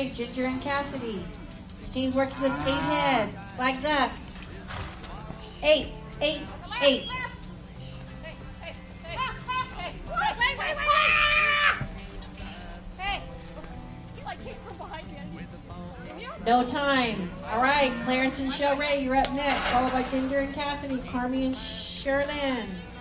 Ray, Ginger, and Cassidy. This team's working with 8 head. Flags up. 8, 8, 8. No time. All right, Clarence and Shell Ray, you're up next, followed by Ginger and Cassidy, Carmi and Sherlyn.